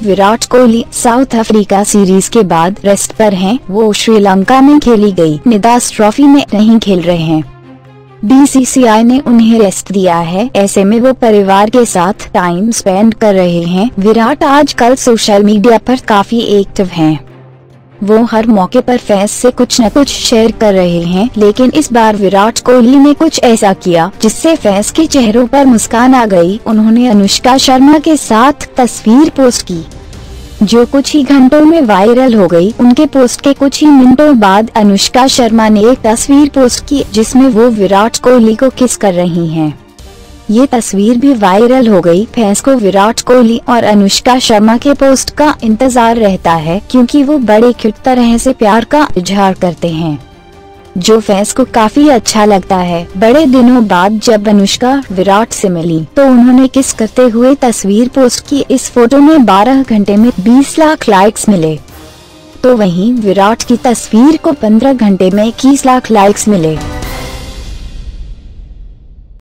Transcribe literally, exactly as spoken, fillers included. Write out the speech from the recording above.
Virat Kohli South Africa series के बाद rest पर हैं। वो श्रीलंका में खेली गई निदास ट्रॉफी में नहीं खेल रहे हैं। बी सी सी आई ने उन्हें रेस्ट दिया है। ऐसे में वो परिवार के साथ टाइम स्पेंड कर रहे हैं। विराट आजकल सोशल मीडिया पर काफी एक्टिव हैं। वो हर मौके पर फैंस से कुछ न कुछ शेयर कर रहे हैं, लेकिन इस बार विराट कोहली ने कुछ ऐसा किया जिससे फैंस के चेहरों पर मुस्कान आ गई। उन्होंने अनुष्का शर्मा के साथ तस्वीर पोस्ट की, जो कुछ ही घंटों में वायरल हो गई। उनके पोस्ट के कुछ ही मिनटों बाद अनुष्का शर्मा ने एक तस्वीर पोस्ट की जिसमें वो विराट कोहली को किस कर रही हैं। ये तस्वीर भी वायरल हो गई। फैंस को विराट कोहली और अनुष्का शर्मा के पोस्ट का इंतजार रहता है, क्योंकि वो बड़े क्यूट तरह से प्यार का इजहार करते हैं, जो फैंस को काफी अच्छा लगता है। बड़े दिनों बाद जब अनुष्का विराट से मिली तो उन्होंने किस करते हुए तस्वीर पोस्ट की। इस फोटो में बारह घंटे में बीस लाख लाइक्स मिले, तो वहीं विराट की तस्वीर को पंद्रह घंटे में इक्कीस लाख लाइक्स मिले।